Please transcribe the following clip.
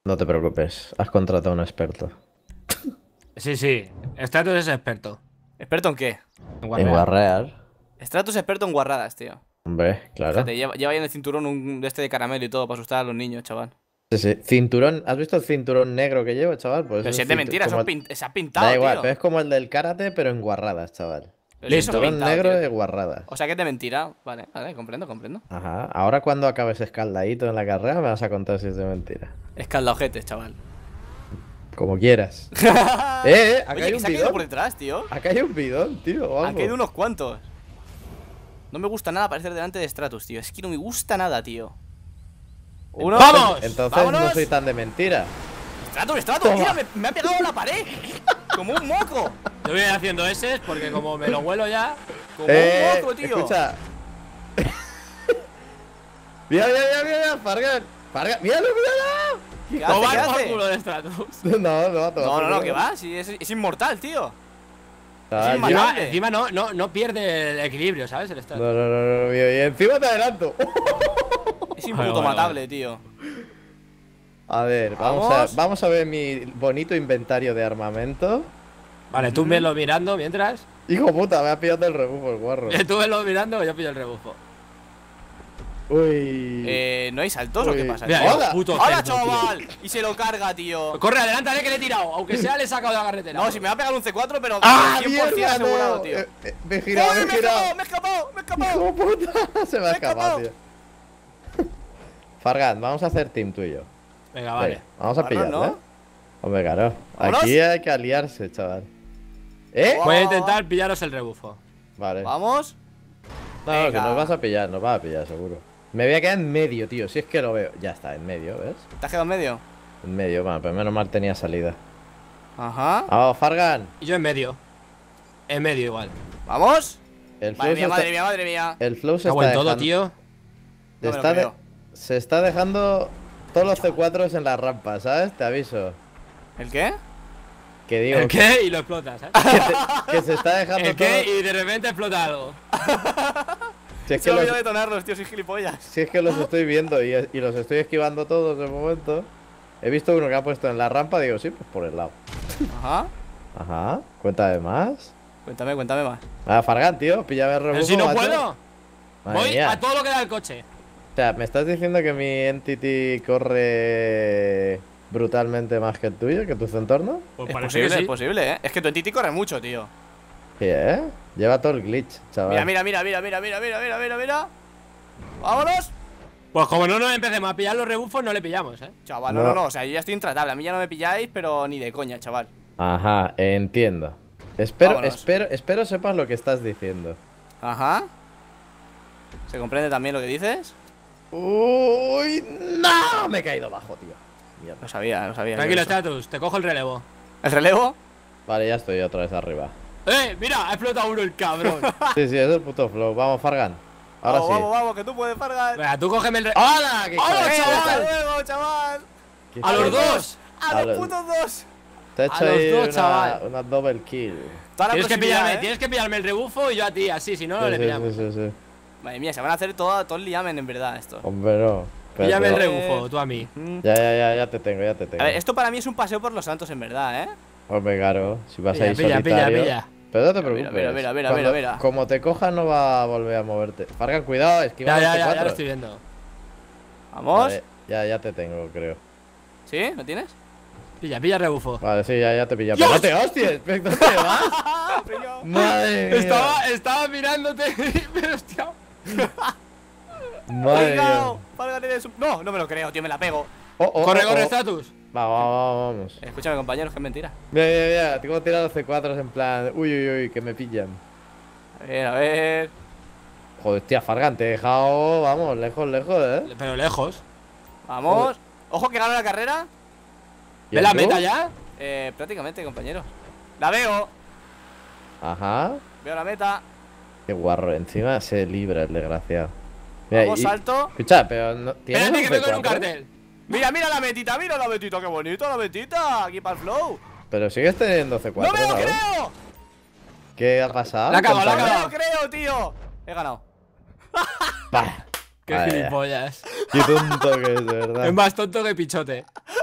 No te preocupes, has contratado a un experto. Sí, sí. Stratus es experto. ¿Experto en qué? En guarrear. Stratus es experto en guarradas, tío. Hombre, claro. Fíjate, lleva ahí en el cinturón un de este de caramelo y todo para asustar a los niños, chaval. Sí, sí. Cinturón, ¿has visto el cinturón negro que llevo, chaval? Pues Pero es si un es de mentira, como se ha pintado, Da igual, tío. pero es como el del karate, pero en guarradas, chaval. Pero si eso es Cinturón pintado, negro tío. de guarradas. O sea que es de mentira. Vale, comprendo. Ajá. Ahora cuando acabes escaldadito en la carrera me vas a contar si es de mentira. Escaldaojetes, chaval. Como quieras. Acá Oye, hay que un se ha caído por bidón. detrás, tío. Acá hay un bidón, tío. o Han algo. caído unos cuantos. No me gusta nada aparecer delante de Stratus, tío. Es que no me gusta nada, tío. ¡Uno! ¡Vamos! Entonces ¡Vámonos! no soy tan de mentira. ¡Stratus! Toma. ¡Mira! Me ha pegado en la pared! ¡Como un moco! Yo voy haciendo S porque como me lo huelo ya. ¡Como un moco, tío! Escucha. mira, Fargan. Fargan, míralo. ¿Qué hace? Tomar ¿Qué por hace? culo de Stratus. No, que va. Sí, es inmortal, tío. Chaval, Es yo- inmatable. Encima no pierde el equilibrio, ¿sabes? El Stratus. No, y encima te adelanto. Es imputomatable, tío. A ver, vamos a ver mi bonito inventario de armamento. Vale, tú veslo mirando mientras. Hijo puta, me ha pillado el rebufo el guarro. Tú veslo mirando, yo pillo el rebufo. Uy. ¿No hay saltos o qué pasa? Mira, tío? ¡Hola! puto ¡Hola, cerdo, chaval! Y se lo carga, tío. Corre, adelántale que le he tirado. Aunque sea, le he sacado de la carretera. No, si me va a pegar un C4, pero ¡Ah, 100% mierda, asegurado, no! tío. Me he girado, ¡Uy, me he girado. me he escapado! Hijo puta, se me ha Me he escapado, escapado. tío. Fargan, vamos a hacer team tuyo. Venga, vale. Venga, vamos a Vámonos, pillarlo, ¿no? ¿eh? Hombre, claro. ¿Vámonos? Aquí hay que aliarse, chaval. ¿Eh? Vamos. Voy a intentar pillaros el rebufo. Vale. Vamos. No, que Venga. nos vas a pillar, nos vas a pillar, seguro. Me voy a quedar en medio, tío. Si es que lo veo. Ya está, en medio, ¿ves? ¿Te has quedado en medio? En medio, bueno, pero menos mal tenía salida. Ajá. Vamos, Fargan. Y yo en medio. En medio igual. ¿Vamos? El Madre mía, flow madre mía, madre mía. El flow se Cago está en todo, dejando. tío. No me lo Está creo. se está dejando todos los C4s en la rampa, ¿sabes? Te aviso. ¿El qué? Que digo ¿El qué? Y lo explotas, ¿eh? que se está dejando ¿El todo. qué? Y de repente explota algo. Si es Se que me olvidó los, detonarlos, tío, soy gilipollas. si es que los estoy viendo y los estoy esquivando todos de momento. He visto uno que ha puesto en la rampa, digo, sí, pues por el lado. Ajá. Ajá, cuéntame más. Cuéntame más. Ah, Fargan, tío, píllame el Pero rebufo, si no macho. puedo. Madre Voy mía. a todo lo que da el coche. O sea, ¿me estás diciendo que mi Entity corre brutalmente más que el tuyo, que tu entorno? Pues Es parece posible, que sí. es posible, ¿eh? Es que tu Entity corre mucho, tío. Sí, ¿eh? Lleva todo el glitch, chaval. Mira. ¡Vámonos! Pues como no nos empecemos a pillar los rebufos, no le pillamos, ¿eh? Chaval, No. no. O sea, yo ya estoy intratable. A mí ya no me pilláis, pero ni de coña, chaval. Ajá, entiendo. Espero Vámonos. sepas lo que estás diciendo. Ajá. ¿Se comprende también lo que dices? Uy, no, me he caído abajo, tío. Mierda. Lo sabía. Tranquilo, yo eso. Stratus, te cojo el relevo. ¿El relevo? Vale, ya estoy otra vez arriba. Mira, ha explotado uno el cabrón. Sí, es el puto flow. Vamos, Fargan. Ahora sí. Vamos, que tú puedes, Fargan. Venga, tú cógeme el relevo. ¡Hola! ¡Qué ¡Hola, cabrón! chaval! ¡Hasta luego, chaval! ¿Qué ¡A los tal? dos! ¡A A los los- putos dos! Te he A hecho los ahí dos, chaval. una double kill. Toda la proximidad, ¿eh? Tienes que pillarme el rebufo y yo a ti, así, si no, no Sí, le sí, pillamos. sí. Madre mía, se van a hacer todo el liamen en verdad esto. Hombre, no. Píllame el Espérate. rebufo, tú a mí. Ya te tengo. A ver, esto para mí es un paseo por los santos en verdad, ¿eh? Hombre, claro. Si vas ahí Pilla, solitario. pilla. Pero no te Mira, preocupes. mira. Como te coja, no va a volver a moverte. Fargan, cuidado, esquiva los Ya lo C4. estoy viendo. Vamos. Vale, ya te tengo, creo. ¿Sí? ¿Lo tienes? Pilla el rebufo. Vale, sí, ya te pilla. ¡Dios! ¡Pero no te hostias! ¿Dónde te vas? ¡Madre mía! Estaba mirándote, pero hostia. ¡Madre mía! Fargan eres un... No me lo creo, tío, me la pego. Corre, Stratus. Vamos. Escúchame, compañeros, que es mentira. Mira. Tengo tirado C4 en plan. Uy, que me pillan. A ver. Joder, hostia, Fargan, te he dejado. Vamos, lejos, ¿eh? Pero lejos. Vamos. Ojo que gano la carrera. ¿Y ¿Ve el la tú? meta ya? Prácticamente, compañero. La veo. Ajá. Veo la meta. Qué guarro, encima se libra el desgraciado. Mira, Vamos, salto. Escucha, pero no. ¿Tienes Espérate que un vengo en un C4? cartel. Mira la metita, qué bonito la metita. Aquí para el flow. Pero sigues teniendo C4. ¡No me lo ¿no? creo! ¿Qué ha pasado? La ha cagado, Cuéntame. ¡No me lo creo, tío! He ganado. Bah. Qué Vaya. gilipollas. Qué tonto que es, de verdad. Es más tonto que pichote.